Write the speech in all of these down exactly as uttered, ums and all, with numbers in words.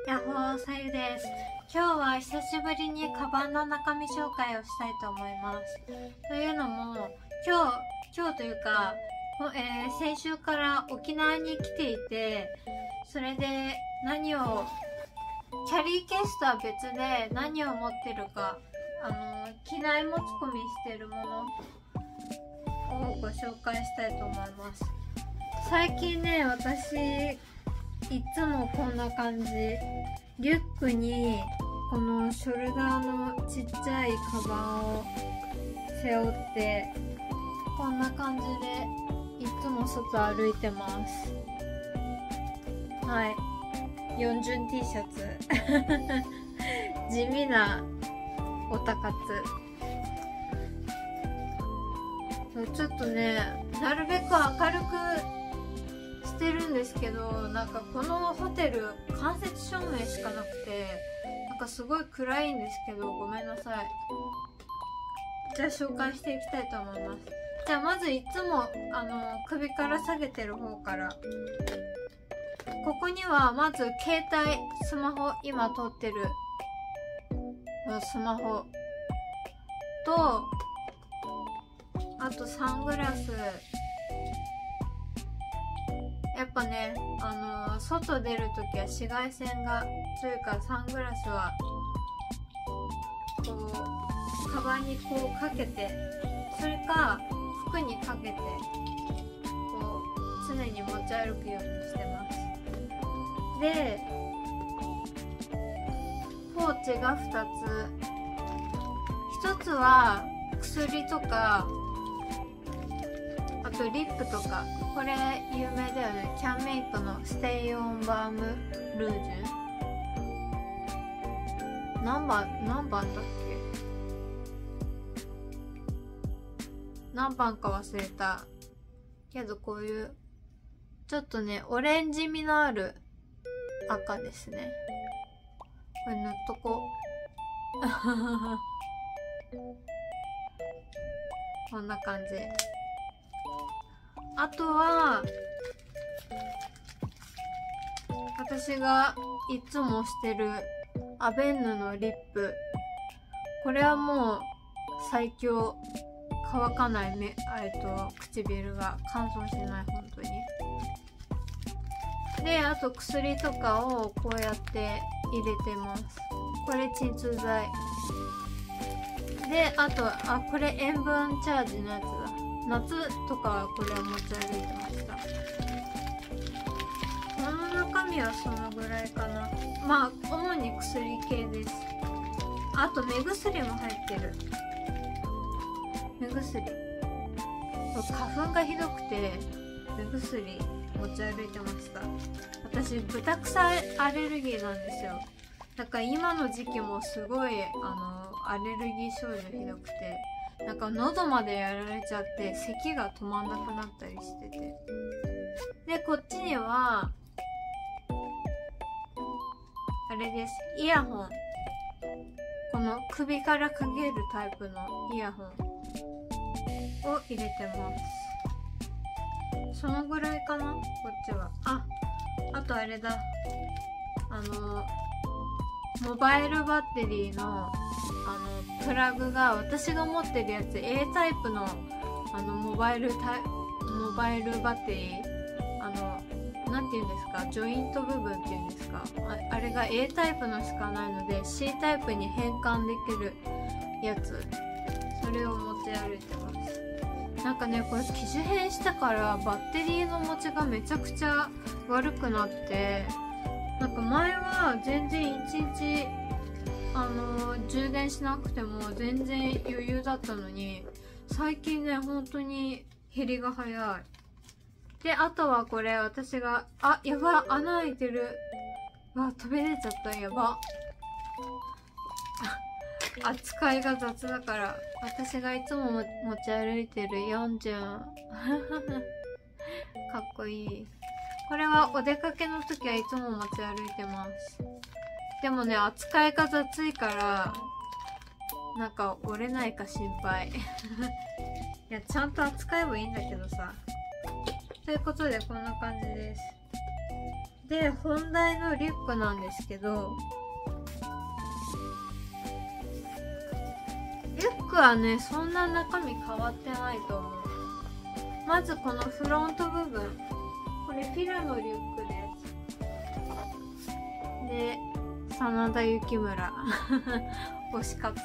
やっほー、さゆです。今日は久しぶりにカバンの中身紹介をしたいと思います。というのも、今日、今日というか、えー、先週から沖縄に来ていて、それで何を、キャリーケースとは別で何を持ってるか、あの、機内持ち込みしてるものをご紹介したいと思います。最近ね、私、いつもこんな感じ。リュックにこのショルダーのちっちゃいカバンを背負ってこんな感じでいつも外歩いてます。はい、よんじゅん T シャツ地味なオタ活。ちょっとね、なるべく明るくしてるんですけど、なんかこのホテル間接照明しかなくて、なんかすごい暗いんですけど、ごめんなさい。じゃあ紹介していきたいと思います。じゃあまずいつもあの首から下げてる方から。ここにはまず携帯、スマホ、今撮ってるスマホと、あとサングラス。やっぱね、あのー、外出るときは紫外線が強いからサングラスはこうカバンにこうかけて、それか服にかけてこう常に持ち歩くようにしてます。で、ポーチがふたつ。ひとつは薬とか、あとリップとか。これ有名だよね。キャンメイクのステイオンバームルージュ。何番何番だっけ、何番か忘れたけど、こういうちょっとねオレンジ味のある赤ですね。これ塗っとこうこんな感じ。あとは私がいつもしてるアベンヌのリップ。これはもう最強。乾かない目、えっと唇が乾燥しない、本当に。で、あと薬とかをこうやって入れてます。これ鎮痛剤で、あとあこれ塩分チャージのやつだ。夏とかはこれを持ち歩いてました。この中身はそのぐらいかな。まあ主に薬系です。あと目薬も入ってる。目薬、花粉がひどくて目薬持ち歩いてました。私ブタクサアレルギーなんですよ。だから今の時期もすごいあのアレルギー症状ひどくて、なんか喉までやられちゃって咳が止まんなくなったりしてて。で、こっちにはあれです、イヤホン。この首からかけるタイプのイヤホンを入れてます。そのぐらいかな、こっちは。あ、あとあれだ、あのモバイルバッテリーのあのプラグが、私が持ってるやつ A タイプのあのモバイルタイモバイルバッテリー、あのなんていうんですか、ジョイント部分っていうんですか、 あ, あれが A タイプのしかないので C タイプに変換できるやつ、それを持ち歩いてます。なんかね、これ機種変してからバッテリーの持ちがめちゃくちゃ悪くなって、なんか前は全然いちにちあのー、充電しなくても全然余裕だったのに、最近ね本当に減りが早い。で、あとはこれ私が、あ、やば、穴開いてる。わ、飛び出ちゃった、やば。扱いが雑だから、私がいつも持ち歩いてるよんじゅうかっこいい。これはお出かけの時はいつも持ち歩いてます。でもね、扱いが雑いからなんか折れないか心配いや、ちゃんと扱えばいいんだけどさ。ということでこんな感じです。 で本題のリュックなんですけど、リュックはねそんな中身変わってないと思う。まずこのフロント部分、これフィルのリュックですで、真田幸村推し活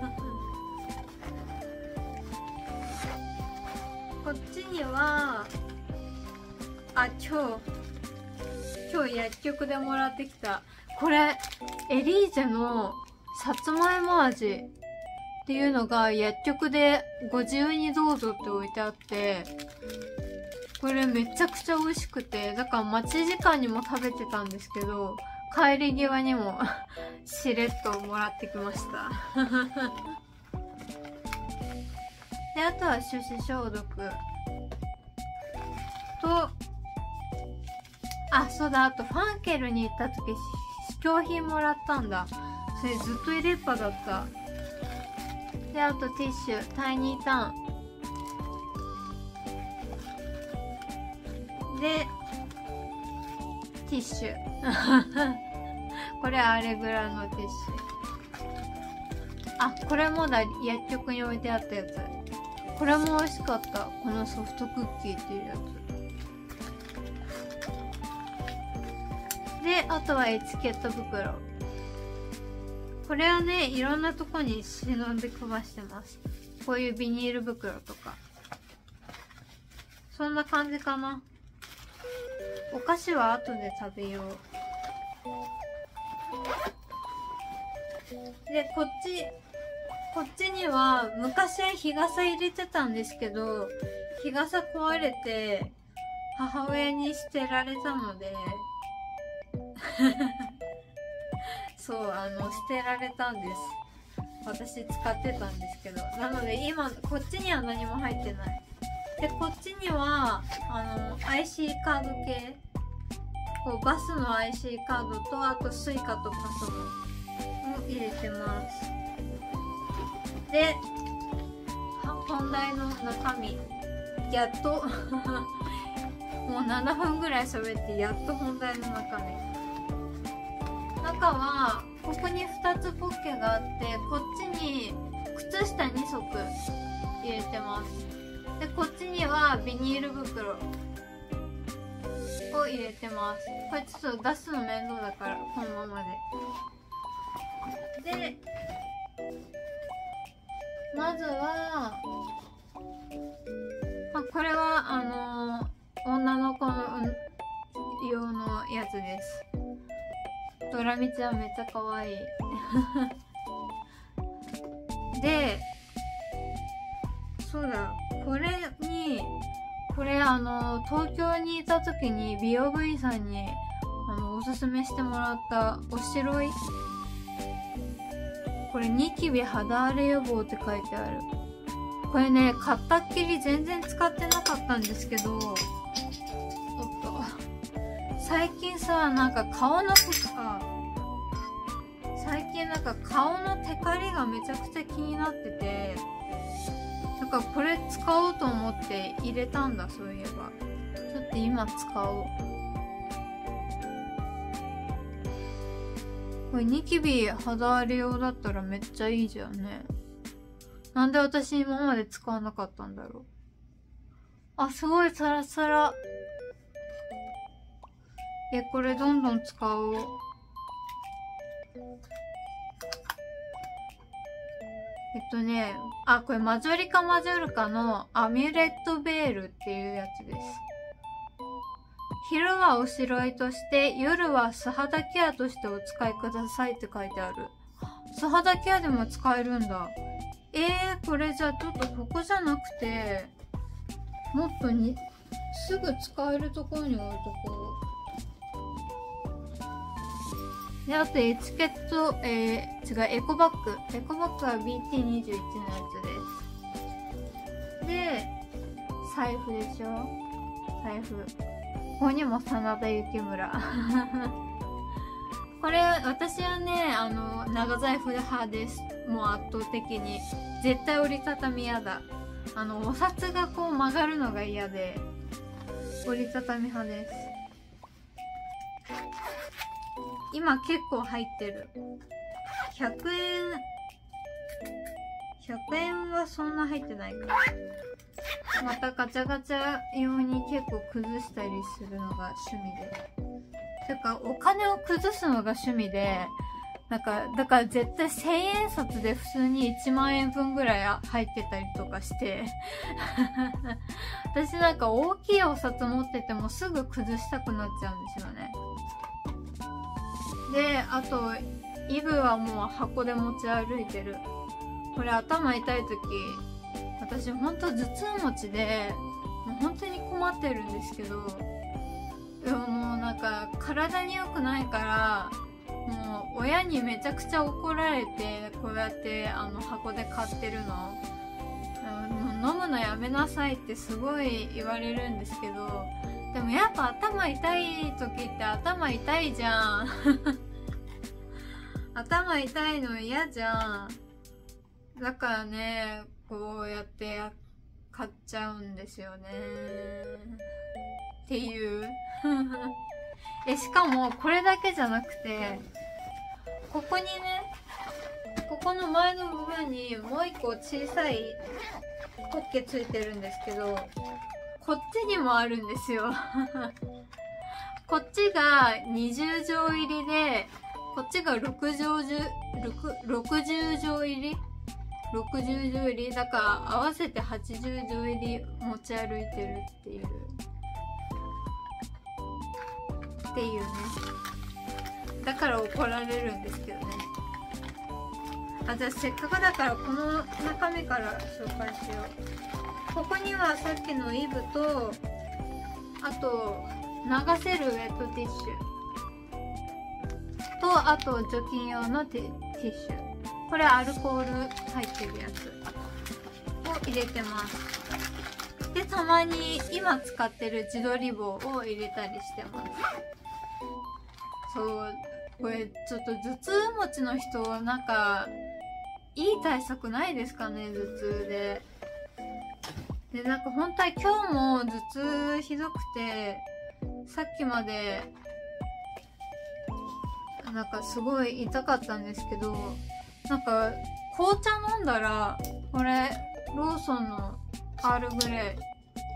こっちにはあ、今日今日薬局でもらってきたこれエリーゼのさつまいも味っていうのが薬局でご自由にどうぞって置いてあって、これめちゃくちゃ美味しくて、だから待ち時間にも食べてたんですけど、帰り際にもしれっともらってきましたで、あとは手指消毒と、あ、そうだ、あとファンケルに行った時試供品もらったんだ。それずっと入れっぱだった。で、あとティッシュ、タイニータンでティッシュこれアレグラのティッシュ。あ、これもだ、薬局に置いてあったやつ。これも美味しかった。このソフトクッキーっていうやつで、あとはエチケット袋。これはね、いろんなとこに忍んで配してます。こういうビニール袋とか。そんな感じかな。お菓子は後で食べよう。で、こっち、こっちには昔は日傘入れてたんですけど、日傘壊れて母親に捨てられたのでそう、あの捨てられたんです。私使ってたんですけど、なので今こっちには何も入ってない。で、こっちにはあの アイシー カード系、こうバスの アイシー カードと、あとスイカとパスモを入れてます。で、本題の中身、やっともうななふんぐらい喋ってやっと本題の中身。中はここにふたつポッケがあって、こっちに靴下に足入れてます。で、こっちにはビニール袋を入れてます。これちょっと出すの面倒だからこのままで。で、まずは、あ、これはあのー、女の子の用のやつです。ドラミちゃんめっちゃ可愛いで、そうだ、これにこれあの東京にいた時に美容部員さんにあのおすすめしてもらったおしろい、これニキビ肌荒れ予防って書いてある。これね、買ったっきり全然使ってなかったんですけど、おっと、最近さ、なんか顔のとか最近なんか顔のテカリがめちゃくちゃ気になってて、なんかこれ使おうと思って入れたんだ。そういえばちょっと今使おう。これニキビ肌荒れ用だったらめっちゃいいじゃんね。なんで私今まで使わなかったんだろう。あ、すごいサラサラ。え、これどんどん使おう。えっとね、あ、これマジョリカマジョルカのアミュレットベールっていうやつです。昼はおしろいとして、夜は素肌ケアとしてお使いくださいって書いてある。素肌ケアでも使えるんだ。えー、これじゃあちょっとここじゃなくて、もっとに、すぐ使えるところに置いとこう。で、あとエチケット、えー、違う、エコバッグ。エコバッグは ビーティーにじゅういち のやつです。で、財布でしょ？財布。ここにも真田幸村。これ、私はね、あの、長財布派です。もう圧倒的に。絶対折りたたみ嫌だ。あの、お札がこう曲がるのが嫌で、折りたたみ派です。 今結構入ってる。ひゃくえん、ひゃくえんはそんな入ってないか。またガチャガチャ用に結構崩したりするのが趣味で。てかお金を崩すのが趣味で、なんかだから絶対せんえん札で普通にいちまんえんぶんぐらい入ってたりとかして私なんか大きいお札持っててもすぐ崩したくなっちゃうんですよね。で、あとイブはもう箱で持ち歩いてる。これ頭痛い時、私ほんと頭痛持ちでもう本当に困ってるんですけど、でももうなんか体に良くないから、もう親にめちゃくちゃ怒られて、こうやってあの箱で買ってるの。もう飲むのやめなさいってすごい言われるんですけど、でもやっぱ頭痛い時って頭痛いじゃん頭痛いの嫌じゃん。だからね、こうやって買っちゃうんですよねっていうえ、しかもこれだけじゃなくて、ここにね、ここの前の部分にもう一個小さいポッケついてるんですけど、こっちにもあるんですよこっちがにじゅう錠入りで、こっちがろくじょうじゅう、ろくじゅう錠入りろくじゅう錠入りだから合わせてはちじゅう錠入り持ち歩いてるっていうっていうね。だから怒られるんですけどね。あ、じゃあせっかくだからこの中身から紹介しよう。ここにはさっきのイブと、あと流せるウェットティッシュと、あと除菌用のティッシュ、これアルコール入ってるやつを入れてます。で、たまに今使ってる自撮り棒を入れたりしてます。そう、これちょっと頭痛持ちの人、なんかいい対策ないですかね、頭痛で。で、なんか本当は今日も頭痛ひどくて、さっきまでなんかすごい痛かったんですけど、なんか紅茶飲んだら、これローソンのアールグレイ、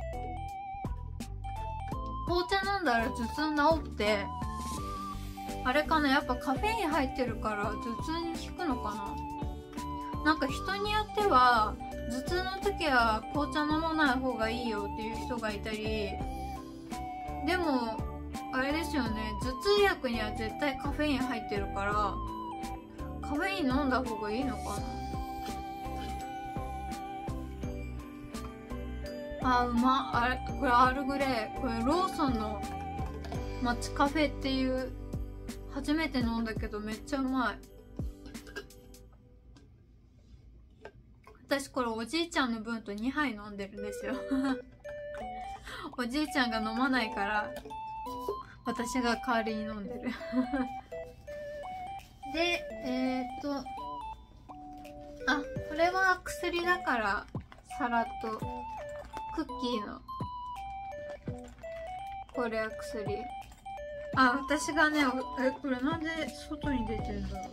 紅茶飲んだら頭痛治って、あれかな、やっぱカフェイン入ってるから頭痛に効くのかな。なんか人によっては頭痛の時は紅茶飲まない方がいいよっていう人がいたり、でもあれですよね、頭痛薬には絶対カフェイン入ってるから、カフェイン飲んだ方がいいのかな。あ、うま。あれ、これアールグレイ、これローソンのマッチカフェっていう、初めて飲んだけどめっちゃうまい。私これおじいちゃんの分とにはい飲んでるんですよおじいちゃんが飲まないから私が代わりに飲んでるで、えー、っとあ、これは薬だからさらっと、クッキーの、これは薬。あ、私がね、え、これなんで外に出てるんだろう。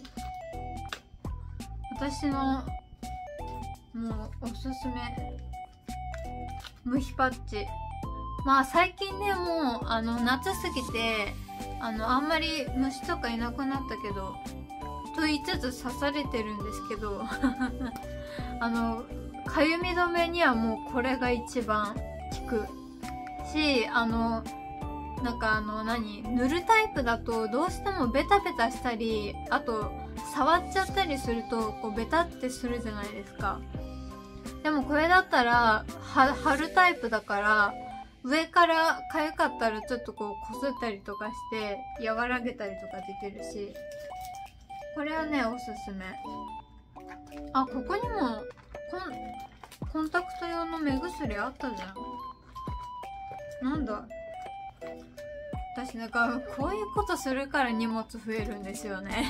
私のもうおすすめムヒパッチ。まあ最近ね、もうあの夏すぎて、あのあんまり虫とかいなくなったけど、と言いつつ刺されてるんですけどあのかゆみ止めにはもうこれが一番効くし、あのなんかあの何、塗るタイプだとどうしてもベタベタしたり、あと触っちゃったりするとこうベタってするじゃないですか。でもこれだったらは貼るタイプだから、上からかゆかったらちょっとこうこすったりとかして和らげたりとかできるし、これはねおすすめ。あ、ここにもコン、コンタクト用の目薬あったじゃん。なんだ、私なんかこういうことするから荷物増えるんですよね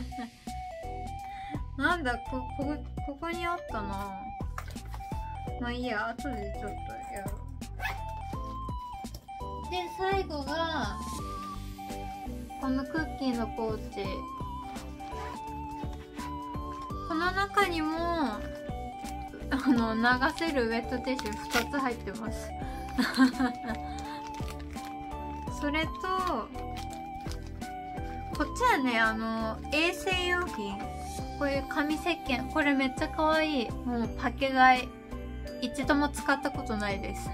なんだ、ここここにあったな。まあいいや、後でちょっとやろう。で、最後がこのクッキーのポーチ、この中にもあの流せるウェットティッシュふたつ入ってますそれとこっちはね、あの衛生用品、こういう紙石鹸、これめっちゃ可愛い。もうパケ買い、一度も使ったことないです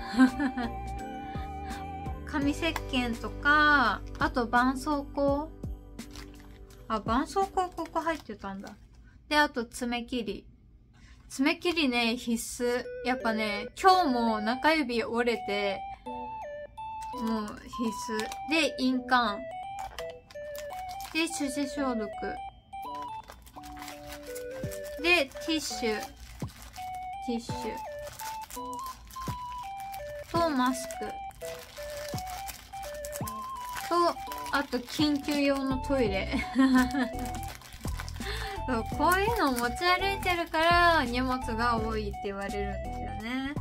紙石鹸とか、あと絆創膏、あ、絆創膏ここ入ってたんだ。で、あと爪切り、爪切りね必須。やっぱね、今日も中指折れてもう必須で、印鑑で、手指消毒で、ティッシュティッシュとマスクと、あと緊急用のトイレそうこういうのを持ち歩いてるから荷物が多いって言われるんですよね。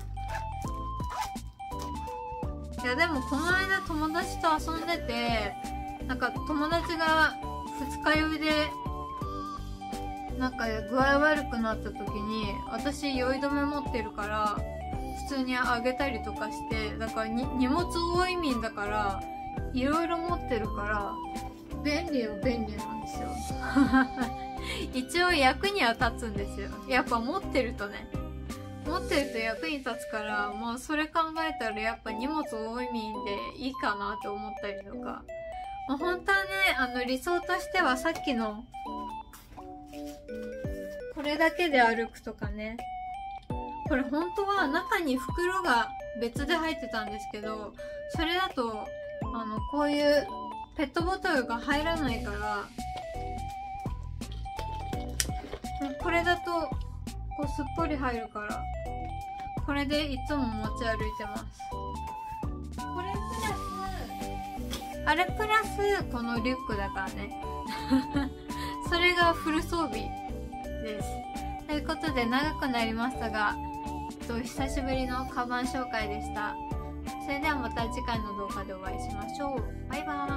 いやでもこの間友達と遊んでて、なんか友達が二日酔いでなんか具合悪くなった時に、私酔い止め持ってるから普通にあげたりとかして、だからに荷物多い民だからいろいろ持ってるから便利よ便利なんですよ一応役には立つんですよ。やっぱ持ってるとね、持ってると役に立つから、まあそれ考えたらやっぱ荷物多い民でいいかなって思ったりとか、まあ、本当はね、あの理想としてはさっきのこれだけで歩くとかね、これ本当は中に袋が別で入ってたんですけど、それだとあのこういうペットボトルが入らないから、これだとこうすっぽり入るから、これでいつも持ち歩いてます。これプラスあれプラスこのリュックだからねそれがフル装備です。ということで長くなりましたが、と久しぶりのカバン紹介でした。それではまた次回の動画でお会いしましょう。バイバーイ。